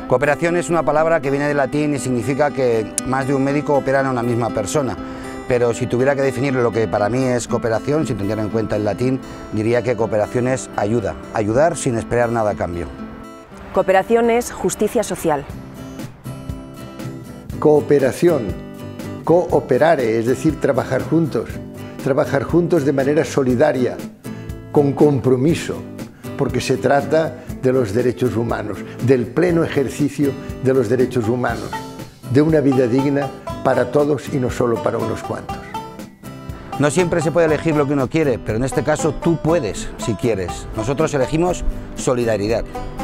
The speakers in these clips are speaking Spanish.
Cooperación es una palabra que viene del latín y significa que más de un médico operan a una misma persona. Pero si tuviera que definir lo que para mí es cooperación, si tuviera en cuenta el latín, diría que cooperación es ayuda, ayudar sin esperar nada a cambio. Cooperación es justicia social. Cooperación, cooperare, es decir, trabajar juntos de manera solidaria, con compromiso, porque se trata de los derechos humanos, del pleno ejercicio de los derechos humanos, de una vida digna para todos y no solo para unos cuantos. No siempre se puede elegir lo que uno quiere, pero en este caso tú puedes, si quieres. Nosotros elegimos solidaridad.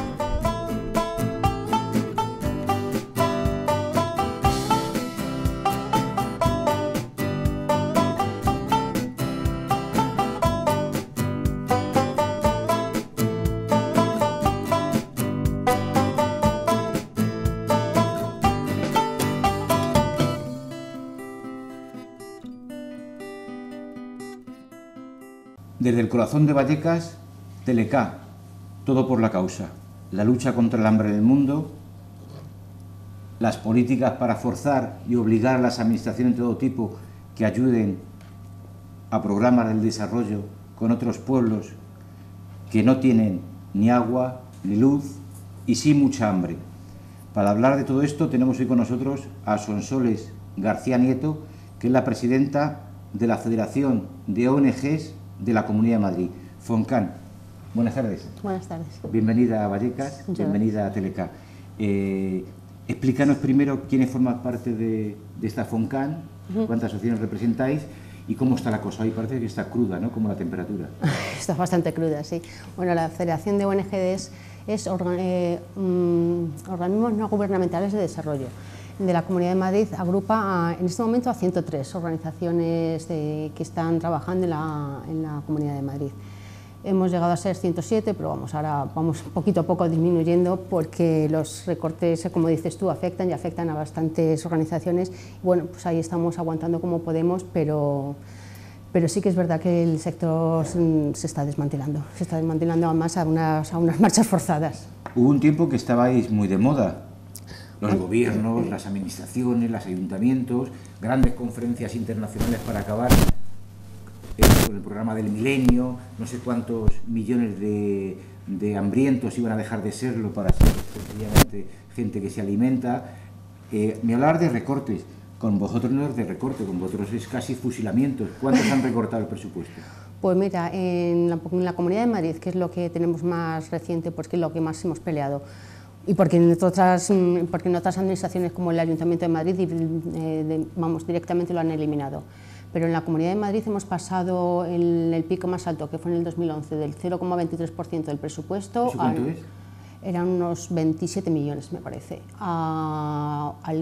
Desde el corazón de Vallecas, Telecá, todo por la causa, la lucha contra el hambre en el mundo, las políticas para forzar y obligar a las administraciones de todo tipo que ayuden a programas del desarrollo con otros pueblos que no tienen ni agua, ni luz y sí mucha hambre. Para hablar de todo esto tenemos hoy con nosotros a Sonsoles García Nieto, que es la presidenta de la Federación de ONGs de la Comunidad de Madrid, FONCAN. Buenas tardes. Buenas tardes. Bienvenida a Vallecas, bienvenida a Telecá. Explícanos primero quiénes forman parte de esta FONCAN, cuántas asociaciones representáis y cómo está la cosa. Hoy parece que está cruda, ¿no? Como la temperatura. Está bastante cruda, sí. Bueno, la Federación de ONGs es organismos no gubernamentales de desarrollo. De la Comunidad de Madrid agrupa en este momento a 103 organizaciones que están trabajando en la Comunidad de Madrid. Hemos llegado a ser 107, pero ahora vamos poquito a poco disminuyendo porque los recortes, como dices tú, afectan a bastantes organizaciones. Bueno, pues ahí estamos aguantando como podemos, pero sí que es verdad que el sector se está desmantelando además a unas marchas forzadas. Hubo un tiempo que estabais muy de moda. Los gobiernos, las administraciones, los ayuntamientos, grandes conferencias internacionales para acabar con el programa del milenio, no sé cuántos millones de hambrientos iban a dejar de serlo para ser sencillamente gente que se alimenta. Me hablaba de recortes, con vosotros no es de recorte, con vosotros es casi fusilamientos. ¿Cuántos han recortado el presupuesto? Pues mira, en la Comunidad de Madrid, que es lo que tenemos más reciente, pues que es lo que más hemos peleado, y porque en otras administraciones como el Ayuntamiento de Madrid directamente lo han eliminado. Pero en la Comunidad de Madrid hemos pasado el pico más alto, que fue en el 2011, del 0,23% del presupuesto. ¿Eso cuánto es? Eran unos 27 millones, me parece, al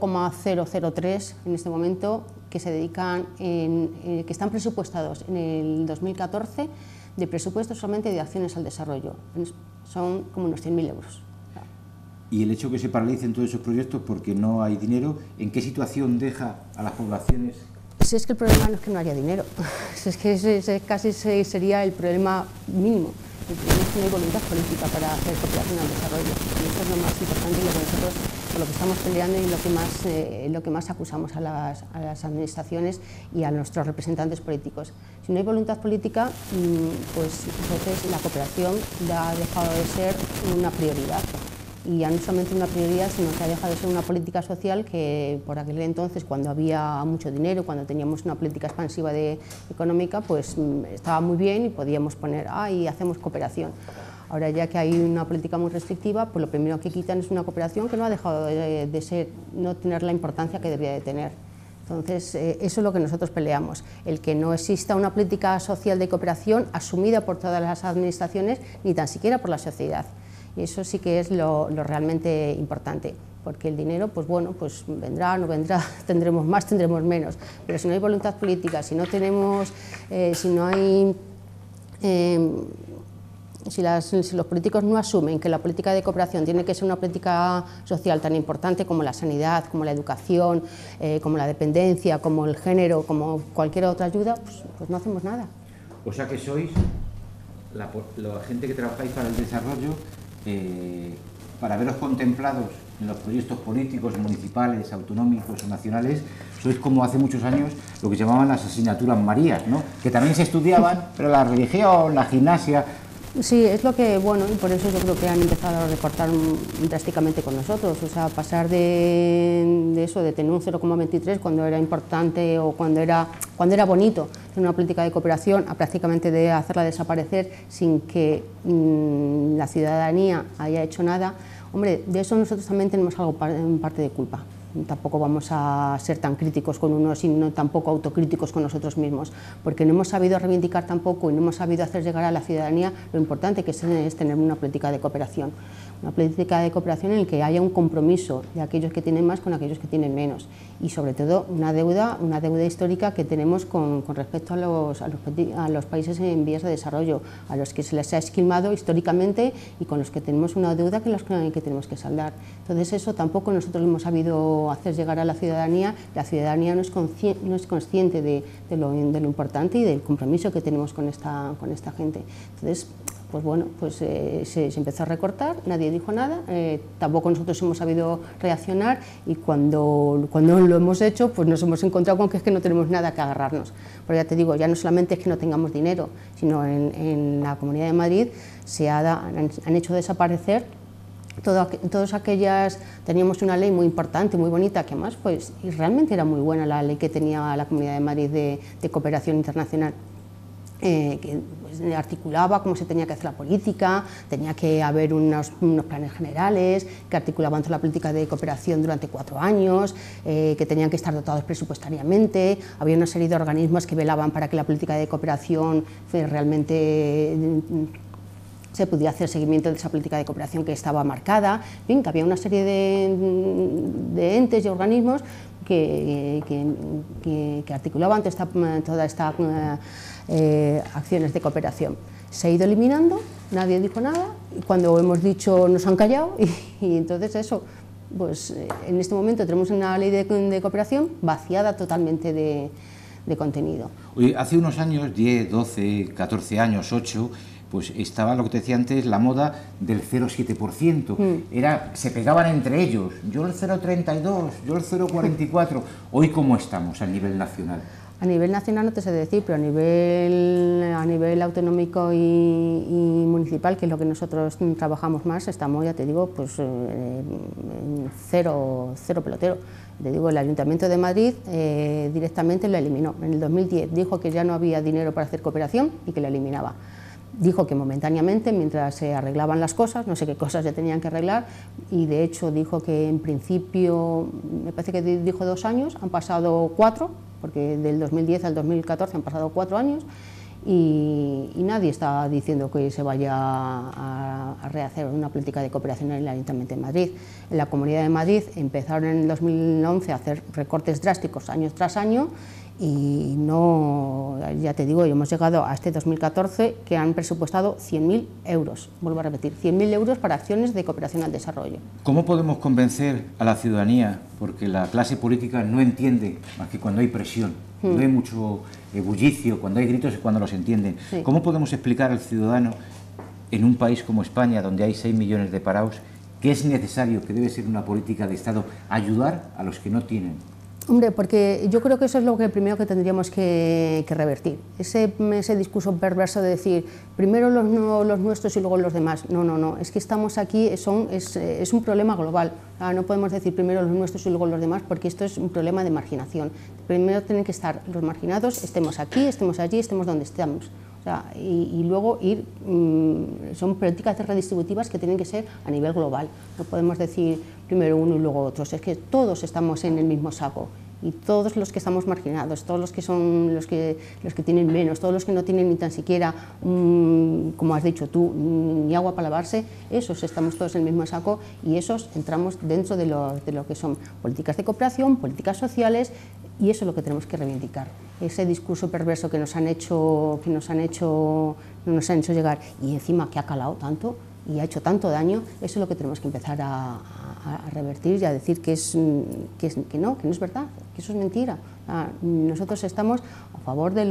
0,003 en este momento, que se dedican, que están presupuestados en el 2014 de presupuestos solamente de acciones al desarrollo. Son como unos 100.000 euros. Y el hecho de que se paralicen todos esos proyectos porque no hay dinero, ¿en qué situación deja a las poblaciones? Si es que el problema no es que no haya dinero, es que ese casi sería el problema mínimo. El problema es que no hay voluntad política para hacer cooperación al desarrollo. Y eso es lo más importante y lo que nosotros, por lo que estamos peleando y lo que más acusamos a las administraciones y a nuestros representantes políticos. Si no hay voluntad política, pues entonces la cooperación ya ha dejado de ser una prioridad. Y ya no solamente una prioridad, sino que ha dejado de ser una política social que por aquel entonces, cuando había mucho dinero, cuando teníamos una política expansiva económica, pues estaba muy bien y podíamos poner, y hacemos cooperación. Ahora ya que hay una política muy restrictiva, pues lo primero que quitan es una cooperación que no ha dejado de ser, no tener la importancia que debería de tener. Entonces, eso es lo que nosotros peleamos, el que no exista una política social de cooperación asumida por todas las administraciones, ni tan siquiera por la sociedad. Y eso sí que es lo realmente importante, porque el dinero, pues bueno, pues vendrá, no vendrá, tendremos más, tendremos menos, pero si no hay voluntad política, si no tenemos, si los políticos no asumen que la política de cooperación tiene que ser una política social tan importante como la sanidad, como la educación, como la dependencia, como el género, como cualquier otra ayuda, pues no hacemos nada. O sea que sois la gente que trabajáis para el desarrollo para veros contemplados en los proyectos políticos, municipales, autonómicos o nacionales, sois como hace muchos años lo que llamaban las asignaturas Marías, ¿no? Que también se estudiaban, pero la religión, la gimnasia... Sí, es lo que, bueno, y por eso yo creo que han empezado a recortar drásticamente con nosotros, o sea, pasar de eso, de tener un 0,23 cuando era importante o cuando era bonito tener una política de cooperación, a prácticamente de hacerla desaparecer sin que la ciudadanía haya hecho nada. Hombre, de eso nosotros también tenemos algo en parte de culpa. Tampoco vamos a ser tan críticos con unos y no tampoco autocríticos con nosotros mismos, porque no hemos sabido reivindicar tampoco y no hemos sabido hacer llegar a la ciudadanía lo importante que es tener una política de cooperación. Una política de cooperación en la que haya un compromiso de aquellos que tienen más con aquellos que tienen menos y sobre todo una deuda histórica que tenemos con respecto a los países en vías de desarrollo, a los que se les ha esquilmado históricamente y con los que tenemos una deuda que tenemos que saldar. Entonces eso tampoco nosotros lo hemos sabido hacer llegar a la ciudadanía no es consciente de lo importante y del compromiso que tenemos con esta gente. Entonces, pues bueno, pues se empezó a recortar, nadie dijo nada, tampoco nosotros hemos sabido reaccionar y cuando lo hemos hecho, pues nos hemos encontrado con que es que no tenemos nada que agarrarnos. Pero ya te digo, ya no solamente es que no tengamos dinero, sino en la Comunidad de Madrid han hecho desaparecer todas aquellas, teníamos una ley muy importante, muy bonita, que además pues, y realmente era muy buena la ley que tenía la Comunidad de Madrid de cooperación internacional. Que pues, articulaba cómo se tenía que hacer la política, tenía que haber unos planes generales que articulaban toda la política de cooperación durante 4 años, que tenían que estar dotados presupuestariamente, había una serie de organismos que velaban para que la política de cooperación realmente se pudiera hacer seguimiento de esa política de cooperación que estaba marcada, bien, que había una serie de entes y organismos que articulaban toda esta acciones de cooperación. Se ha ido eliminando, nadie dijo nada, y cuando hemos dicho nos han callado y entonces eso, pues en este momento tenemos una ley de cooperación vaciada totalmente de contenido. Oye, hace unos años, 10, 12, 14 años, 8, pues estaba lo que te decía antes, la moda del 0,7%. Se pegaban entre ellos, yo el 0,32, yo el 0,44. Hoy, ¿cómo estamos a nivel nacional? A nivel nacional no te sé decir, pero a nivel autonómico y municipal, que es lo que nosotros trabajamos más, estamos, ya te digo, pues cero pelotero. Te digo, el Ayuntamiento de Madrid directamente lo eliminó. En el 2010 dijo que ya no había dinero para hacer cooperación y que lo eliminaba. Dijo que momentáneamente, mientras se arreglaban las cosas, no sé qué cosas se tenían que arreglar, y de hecho dijo que en principio, me parece que dijo 2 años, han pasado 4, porque del 2010 al 2014 han pasado 4 años, y nadie está diciendo que se vaya a rehacer una política de cooperación en el Ayuntamiento de Madrid. En la Comunidad de Madrid empezaron en el 2011 a hacer recortes drásticos año tras año, y no, ya te digo, hemos llegado a este 2014 que han presupuestado 100.000 euros, vuelvo a repetir, 100.000 euros para acciones de cooperación al desarrollo. ¿Cómo podemos convencer a la ciudadanía? Porque la clase política no entiende más que cuando hay presión, no hay mucho bullicio, cuando hay gritos es cuando los entienden. Sí. ¿Cómo podemos explicar al ciudadano en un país como España, donde hay 6 millones de parados, que es necesario, que debe ser una política de Estado, ayudar a los que no tienen? Hombre, porque yo creo que eso es lo primero que tendríamos que revertir. Ese discurso perverso de decir, primero los nuestros y luego los demás. No, es que estamos aquí, es un problema global. No podemos decir primero los nuestros y luego los demás, porque esto es un problema de marginación. Primero tienen que estar los marginados, estemos aquí, estemos allí, estemos donde estemos. Y luego son políticas redistributivas que tienen que ser a nivel global. No podemos decir primero uno y luego otros, es que todos estamos en el mismo saco y todos los que estamos marginados, todos los que son los que tienen menos, todos los que no tienen ni tan siquiera, como has dicho tú, ni agua para lavarse, esos estamos todos en el mismo saco y esos entramos dentro de lo que son políticas de cooperación, políticas sociales, y eso es lo que tenemos que reivindicar. Ese discurso perverso que nos han hecho llegar y encima que ha calado tanto y ha hecho tanto daño, eso es lo que tenemos que empezar a revertir y a decir que no es verdad, que eso es mentira. Nosotros estamos a favor de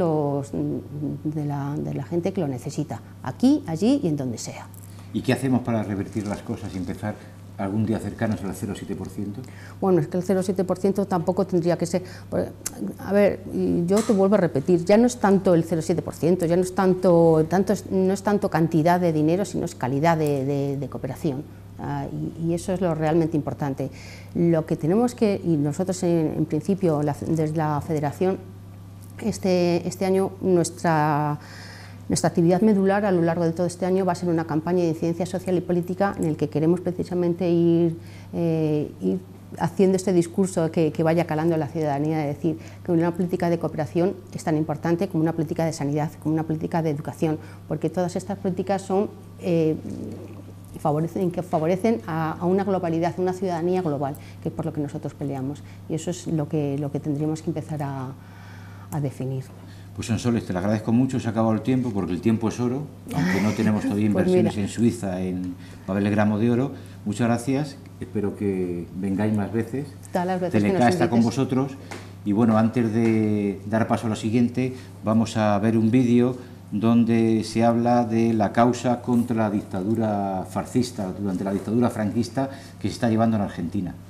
la gente que lo necesita, aquí, allí y en donde sea. ¿Y qué hacemos para revertir las cosas y empezar algún día cercanos al 0,7%? Bueno, es que el 0,7% tampoco tendría que ser... A ver, yo te vuelvo a repetir, ya no es tanto el 0,7%, ya no es tanto cantidad de dinero, sino es calidad de cooperación. Y eso es lo realmente importante. Lo que tenemos que, y nosotros en principio desde la Federación, este año nuestra actividad medular a lo largo de todo este año va a ser una campaña de incidencia social y política en el que queremos precisamente ir haciendo este discurso que vaya calando a la ciudadanía, de decir que una política de cooperación es tan importante como una política de sanidad, como una política de educación, porque todas estas políticas son favorecen a una globalidad, a una ciudadanía global, que es por lo que nosotros peleamos, y eso es lo que tendríamos que empezar a definir. Pues Sonsoles, te lo agradezco mucho, se ha acabado el tiempo, porque el tiempo es oro, aunque no tenemos todavía inversiones en Suiza en papel gramo de oro. Muchas gracias, espero que vengáis más veces. Teleca está con vosotros. Y bueno, antes de dar paso a lo siguiente, vamos a ver un vídeo donde se habla de la causa contra la dictadura fascista, durante la dictadura franquista, que se está llevando en Argentina.